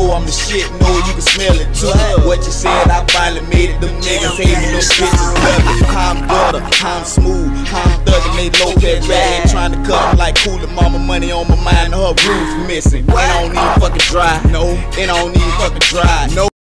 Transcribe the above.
know I'm the shit, know you can smell it too. What you said, I finally made it. Them niggas hating, them bitches love it. How I'm gutter, how I'm smooth, how I'm thuggin', they low-cat rag. Trying to cut 'em like Cooler Mama, money on my mind, her roof missing. It don't even fucking dry, no, it don't even fucking dry, no.